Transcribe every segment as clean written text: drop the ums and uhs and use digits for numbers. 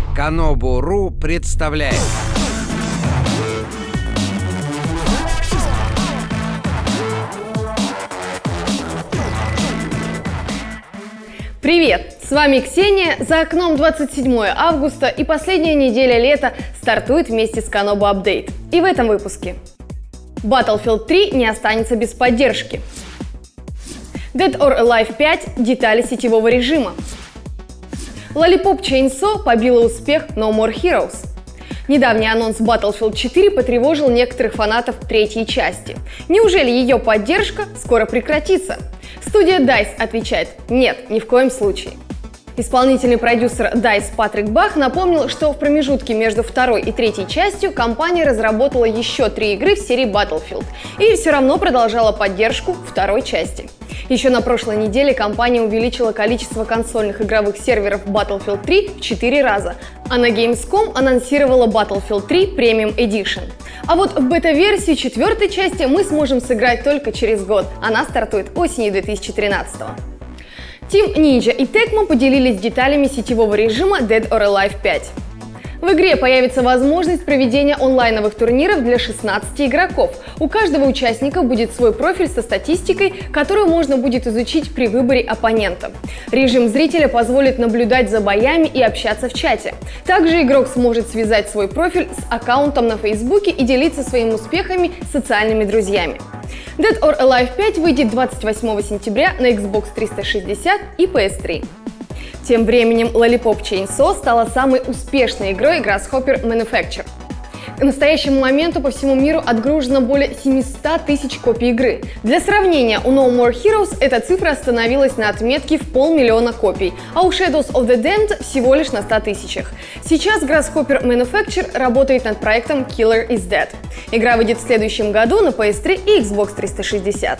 Kanobu.ru представляет. Привет! С вами Ксения. За окном 27 августа и последняя неделя лета стартует вместе с Kanobu Update. И в этом выпуске. Battlefield 3 не останется без поддержки. Dead or Alive 5 – детали сетевого режима. Lollipop Chainsaw побила успех No More Heroes. Недавний анонс Battlefield 4 потревожил некоторых фанатов третьей части. Неужели ее поддержка скоро прекратится? Студия DICE отвечает: нет, ни в коем случае. Исполнительный продюсер DICE Патрик Бах напомнил, что в промежутке между второй и третьей частью компания разработала еще 3 игры в серии Battlefield и все равно продолжала поддержку второй части. Еще на прошлой неделе компания увеличила количество консольных игровых серверов Battlefield 3 в 4 раза, а на Gamescom анонсировала Battlefield 3 Premium Edition. А вот в бета-версию 4 части мы сможем сыграть только через год. Она стартует осенью 2013 года. Team Ninja и Tecmo поделились деталями сетевого режима Dead or Alive 5. В игре появится возможность проведения онлайновых турниров для 16 игроков. У каждого участника будет свой профиль со статистикой, которую можно будет изучить при выборе оппонента. Режим зрителя позволит наблюдать за боями и общаться в чате. Также игрок сможет связать свой профиль с аккаунтом на Фейсбуке и делиться своими успехами с социальными друзьями. Dead or Alive 5 выйдет 28 сентября на Xbox 360 и PS3. Тем временем Lollipop Chainsaw стала самой успешной игрой Grasshopper Manufacture. К настоящему моменту по всему миру отгружено более 700 тысяч копий игры. Для сравнения, у No More Heroes эта цифра остановилась на отметке в 500 000 копий, а у Shadows of the Damned всего лишь на 100 тысячах. Сейчас Grasshopper Manufacture работает над проектом Killer is Dead. Игра выйдет в следующем году на PS3 и Xbox 360.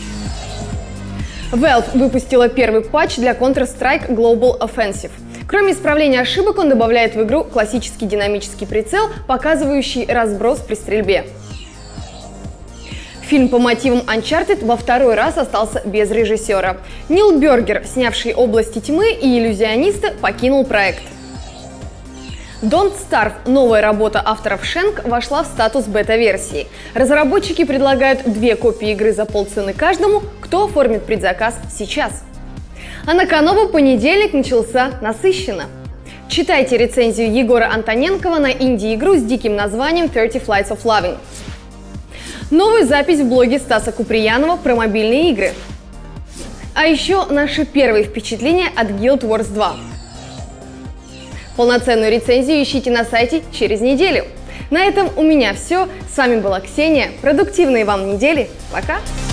Valve выпустила первый патч для Counter-Strike Global Offensive. Кроме исправления ошибок, он добавляет в игру классический динамический прицел, показывающий разброс при стрельбе. Фильм по мотивам Uncharted во второй раз остался без режиссера. Нил Бергер, снявший «Области тьмы» и «Иллюзиониста», покинул проект. Don't Starve, новая работа авторов Shenk, вошла в статус бета-версии. Разработчики предлагают 2 копии игры за полцены каждому, кто оформит предзаказ сейчас. А на Kanobu понедельник начался насыщенно. Читайте рецензию Егора Антоненкова на инди-игру с диким названием 30 Flights of Loving. Новую запись в блоге Стаса Куприянова про мобильные игры. А еще наши первые впечатления от Guild Wars 2. Полноценную рецензию ищите на сайте через неделю. На этом у меня все. С вами была Ксения. Продуктивной вам недели. Пока!